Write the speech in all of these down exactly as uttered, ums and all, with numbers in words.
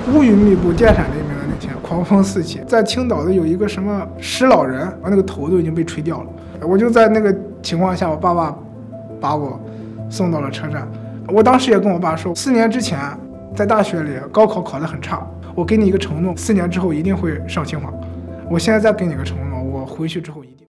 乌云密布，电闪雷鸣的那天，狂风四起。在青岛的有一个什么石老人，我那个头都已经被吹掉了。我就在那个情况下，我爸爸把我送到了车站。我当时也跟我爸说，四年之前在大学里高考考得很差，我给你一个承诺，四年之后一定会上清华。我现在再给你个承诺，我回去之后一定。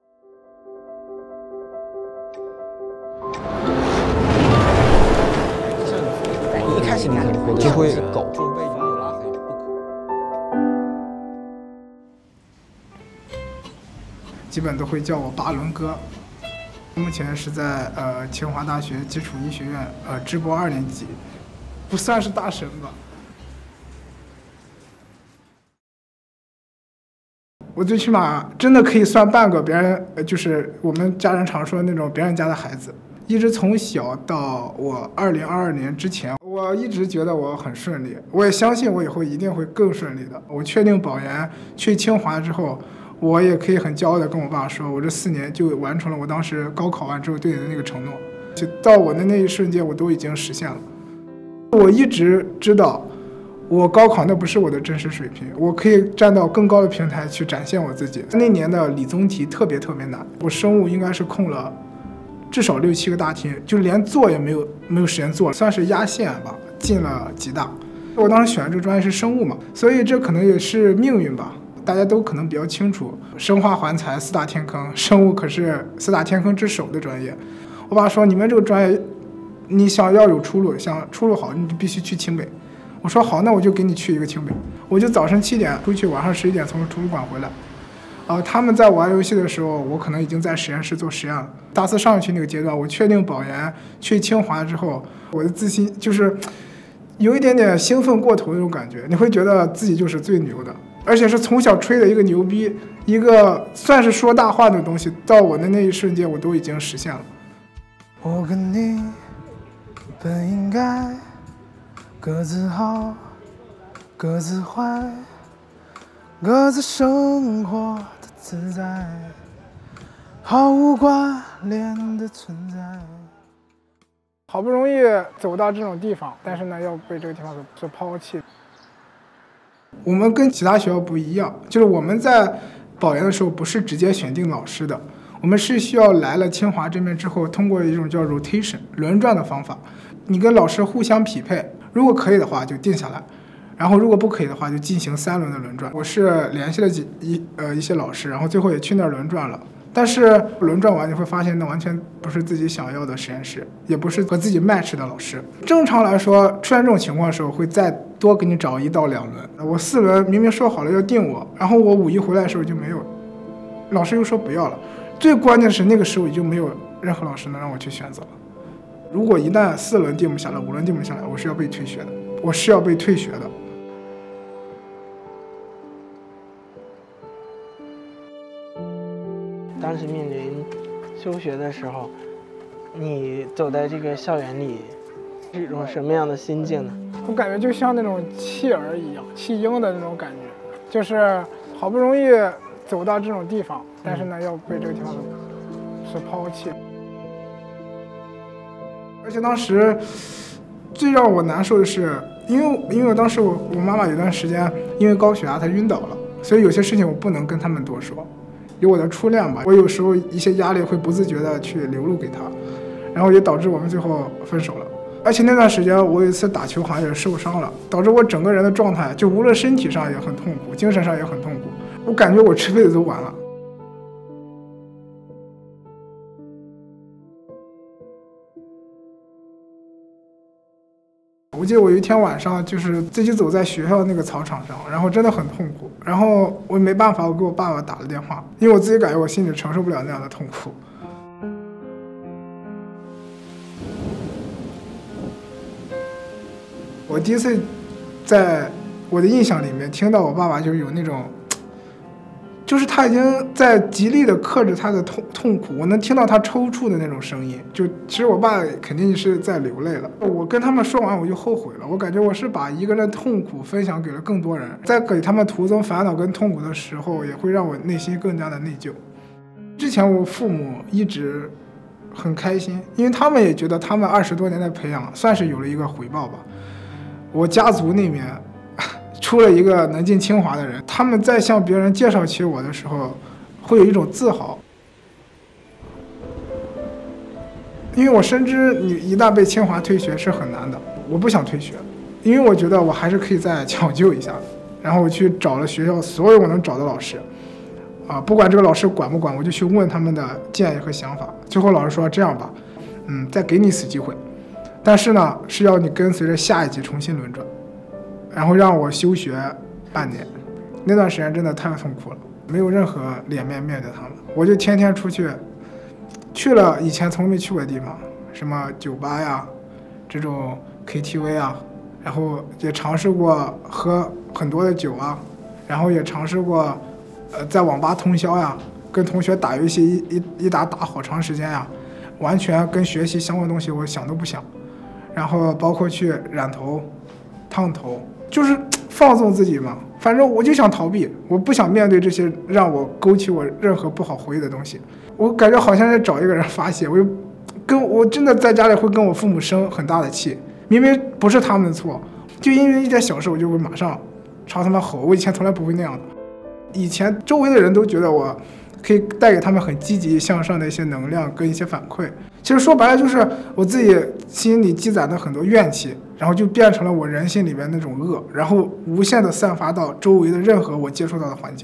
一开始你就会狗就被拉黑不可。 基本都会叫我八轮哥。目前是在呃清华大学基础医学院呃直博二年级，不算是大神吧。我最起码真的可以算半个别人，就是我们家人常说的那种别人家的孩子。一直从小到我二零二二年之前，我一直觉得我很顺利，我也相信我以后一定会更顺利的。我确定保研去清华之后，我也可以很骄傲的跟我爸说，我这四年就完成了我当时高考完之后对你的那个承诺，就到我的那一瞬间，我都已经实现了。我一直知道，我高考那不是我的真实水平，我可以站到更高的平台去展现我自己。那年的理综题特别特别难，我生物应该是空了至少六七个大题，就连做也没有没有时间做，算是压线吧，进了几大。我当时选的这个专业是生物嘛，所以这可能也是命运吧。大家都可能比较清楚，生化环材四大天坑，生物可是四大天坑之首的专业。我爸说，你们这个专业，你想要有出路，想出路好，你就必须去清北。我说好，那我就给你去一个清北。我就早晨七点出去，晚上十一点从图书馆回来。呃，他们在玩游戏的时候，我可能已经在实验室做实验了。大四上去那个阶段，我确定保研去清华之后，我的自信就是有一点点兴奋过头那种感觉，你会觉得自己就是最牛的，而且是从小吹的一个牛逼，一个算是说大话的东西，到我的那一瞬间，我都已经实现了。我跟你本应该各自好，各自坏，各自生活的自在，毫无关联的存在。好不容易走到这种地方，但是呢，要被这个地方所抛弃。我们跟其他学校不一样，就是我们在保研的时候不是直接选定老师的，我们是需要来了清华这边之后，通过一种叫 rotation 轮转的方法，你跟老师互相匹配，如果可以的话就定下来。然后如果不可以的话，就进行三轮的轮转。我是联系了几一呃一些老师，然后最后也去那儿轮转了。但是轮转完你会发现，那完全不是自己想要的实验室，也不是和自己 match 的老师。正常来说，出现这种情况的时候，会再多给你找一到两轮。我四轮明明说好了要定我，然后我五一回来的时候就没有，老师又说不要了。最关键的是那个时候已经没有任何老师能让我去选择了。如果一旦四轮定不下来，五轮定不下来，我是要被退学的，我是要被退学的。 当时面临休学的时候，你走在这个校园里，是一种什么样的心境呢？ 我感觉就像那种弃儿一样，弃婴的那种感觉，就是好不容易走到这种地方，但是呢，要被这个地方所抛弃。而且当时最让我难受的是，因为因为当时我我妈妈有段时间因为高血压她晕倒了，所以有些事情我不能跟他们多说。有我的初恋吧，我有时候一些压力会不自觉的去流露给他，然后也导致我们最后分手了。而且那段时间我有一次打球好像也受伤了，导致我整个人的状态就无论身体上也很痛苦，精神上也很痛苦，我感觉我这辈子都完了。我记得我有一天晚上就是自己走在学校那个操场上，然后真的很痛苦，然后我没办法，我给我爸爸打了电话，因为我自己感觉我心里承受不了那样的痛苦。我第一次在我的印象里面听到我爸爸就是有那种，就是他已经在极力的克制他的痛痛苦，我能听到他抽搐的那种声音。就其实我爸肯定是在流泪了。我跟他们说完我就后悔了，我感觉我是把一个人的痛苦分享给了更多人，在给他们徒增烦恼跟痛苦的时候，也会让我内心更加的内疚。之前我父母一直很开心，因为他们也觉得他们二十多年的培养算是有了一个回报吧。我家族那边出了一个能进清华的人，他们在向别人介绍起我的时候，会有一种自豪。因为我深知你一旦被清华退学是很难的，我不想退学，因为我觉得我还是可以再抢救一下的。然后我去找了学校所有我能找的老师，啊，不管这个老师管不管，我就去问他们的建议和想法。最后老师说这样吧，嗯，再给你一次机会，但是呢是要你跟随着下一级重新轮转，然后让我休学半年。那段时间真的太痛苦了，没有任何脸面面对他们，我就天天出去。去了以前从没去过的地方，什么酒吧呀，这种 K T V 啊，然后也尝试过喝很多的酒啊，然后也尝试过，呃，在网吧通宵呀，跟同学打游戏一一一打打好长时间呀，完全跟学习相关的东西我想都不想，然后包括去染头、烫头，就是放纵自己嘛。反正我就想逃避，我不想面对这些让我勾起我任何不好回忆的东西。我感觉好像是找一个人发泄，我就跟我真的在家里会跟我父母生很大的气，明明不是他们的错，就因为一点小事我就会马上朝他们吼。我以前从来不会那样的，以前周围的人都觉得我可以带给他们很积极向上的一些能量跟一些反馈。其实说白了就是我自己心里积攒的很多怨气，然后就变成了我人心里面那种恶，然后无限的散发到周围的任何我接触到的环境。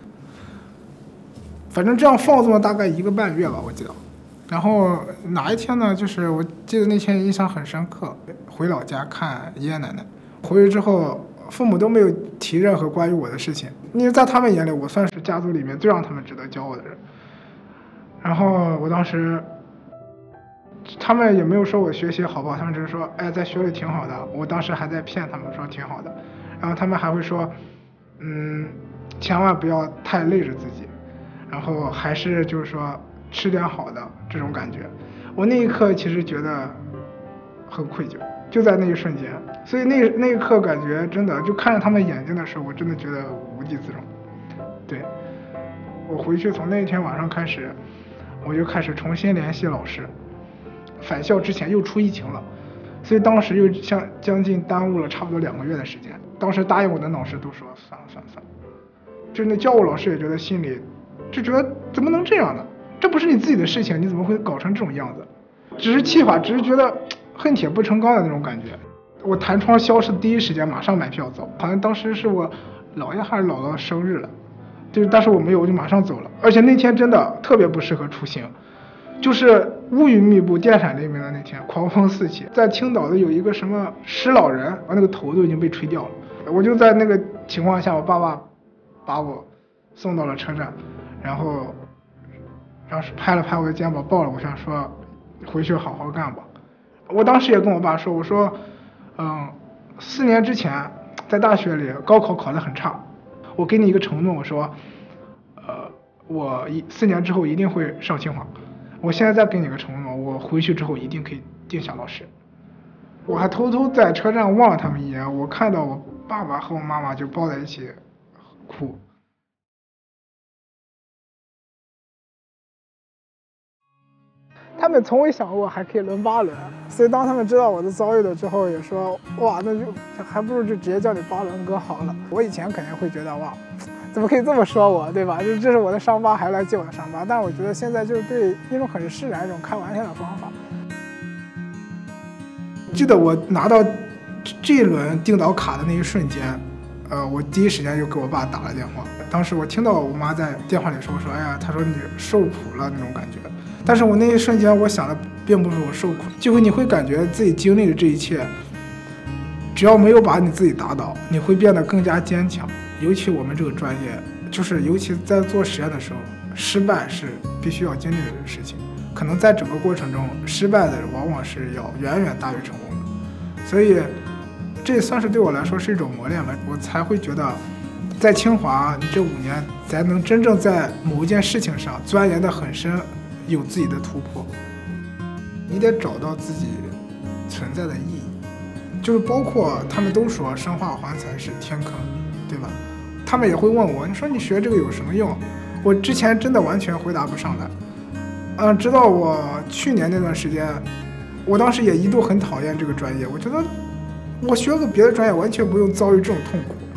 反正这样放纵了大概一个半月吧，我记得。然后哪一天呢？就是我记得那天印象很深刻，回老家看爷爷奶奶，回去之后父母都没有提任何关于我的事情，因为在他们眼里我算是家族里面最让他们值得骄傲的人。然后我当时他们也没有说我学习好不好，他们只是说哎在学里挺好的，我当时还在骗他们说挺好的，然后他们还会说嗯千万不要太累着自己，然后还是就是说吃点好的这种感觉。我那一刻其实觉得很愧疚，就在那一瞬间，所以那那一刻感觉真的就看着他们眼睛的时候，我真的觉得无地自容。对，我回去从那一天晚上开始，我就开始重新联系老师。返校之前又出疫情了，所以当时又将将近耽误了差不多两个月的时间。当时答应我的老师都说算了算了算了，就是那教务老师也觉得心里就觉得怎么能这样呢？这不是你自己的事情，你怎么会搞成这种样子？只是气话，只是觉得恨铁不成钢的那种感觉。我弹窗消失的第一时间马上买票走，好像当时是我姥爷还是姥姥生日了，就是但是我没有，我就马上走了。而且那天真的特别不适合出行，就是乌云密布、电闪雷鸣的那天，狂风四起。在青岛的有一个什么石老人，那个头都已经被吹掉了。我就在那个情况下，我爸爸把我送到了车站，然后当时拍了拍我的肩膀，抱了我，想说回去好好干吧。我当时也跟我爸说，我说嗯，四年之前在大学里高考考得很差，我给你一个承诺，我说呃，我一四年之后一定会上清华。我现在再给你个承诺，我回去之后一定可以定下老师。我还偷偷在车站望了他们一眼，我看到我爸爸和我妈妈就抱在一起哭。他们从未想过还可以轮八轮，所以当他们知道我的遭遇了之后，也说哇，那就还不如就直接叫你八轮哥好了。我以前肯定会觉得哇，怎么可以这么说我，对吧？这这是我的伤疤，还来借我的伤疤。但我觉得现在就是对一种很释然、一种开玩笑的方法。记得我拿到这一轮定导卡的那一瞬间，呃，我第一时间就给我爸打了电话。当时我听到我妈在电话里说说，哎呀，她说你受苦了那种感觉。但是我那一瞬间，我想的并不是我受苦，就会你会感觉自己经历的这一切，只要没有把你自己打倒，你会变得更加坚强。尤其我们这个专业，就是尤其在做实验的时候，失败是必须要经历的事情。可能在整个过程中，失败的往往是要远远大于成功的。所以，这算是对我来说是一种磨练吧。我才会觉得，在清华，你这五年才能真正在某一件事情上钻研得很深。有自己的突破，你得找到自己存在的意义，就是包括他们都说生化环材是天坑，对吧？他们也会问我，你说你学这个有什么用？我之前真的完全回答不上来。嗯，直到我去年那段时间，我当时也一度很讨厌这个专业，我觉得我学个别的专业完全不用遭遇这种痛苦。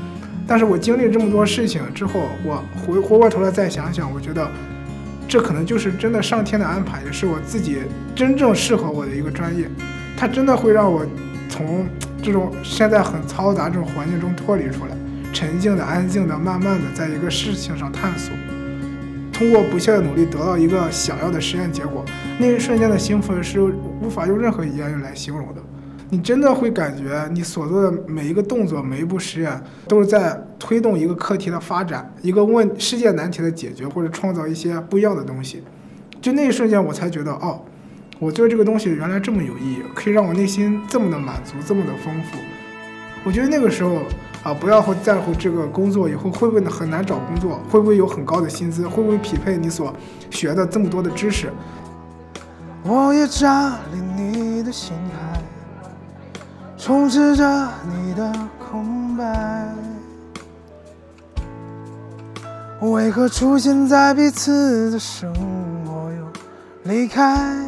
但是我经历这么多事情之后，我回回过头来再想想，我觉得这可能就是真的上天的安排，也是我自己真正适合我的一个专业。它真的会让我从这种现在很嘈杂这种环境中脱离出来，沉静的、安静的、慢慢的在一个事情上探索，通过不懈的努力得到一个想要的实验结果，那一瞬间的兴奋是无法用任何言语来形容的。你真的会感觉你所做的每一个动作、每一步实验都是在推动一个课题的发展，一个问世界难题的解决，或者创造一些不一样的东西。就那一瞬间我才觉得，哦，我做这个东西原来这么有意义，可以让我内心这么的满足，这么的丰富。我觉得那个时候啊，不要在乎这个工作以后会不会很难找工作，会不会有很高的薪资，会不会匹配你所学的这么多的知识。 我也占领你的心海，充斥着你的空白，为何出现在彼此的生活又离开，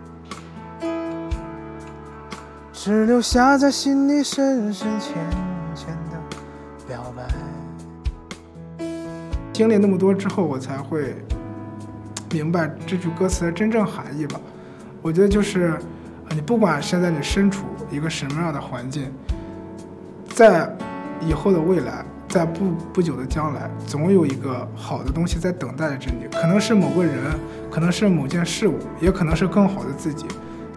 只留下在心里深深浅浅的表白。 经历那么多之后，我才会明白这句歌词的真正含义吧。我觉得就是你不管现在你身处一个什么样的环境，在以后的未来，在不不久的将来，总有一个好的东西在等待着你，可能是某个人，可能是某件事物，也可能是更好的自己。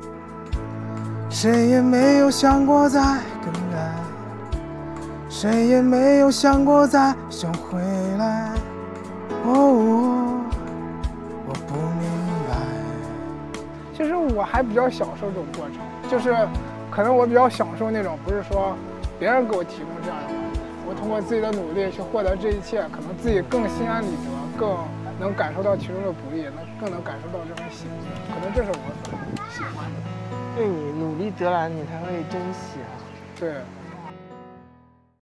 谁也没有想过再更改，谁也没有想过再想回来。哦，我不明白。 其实我还比较享受这种过程，就是可能我比较享受那种不是说别人给我提供这样的环境，我通过自己的努力去获得这一切，可能自己更心安理得，更能感受到其中的不易，能更能感受到这种喜悦，可能这是我所喜欢的。 对，你努力得来，你才会珍惜啊。 对。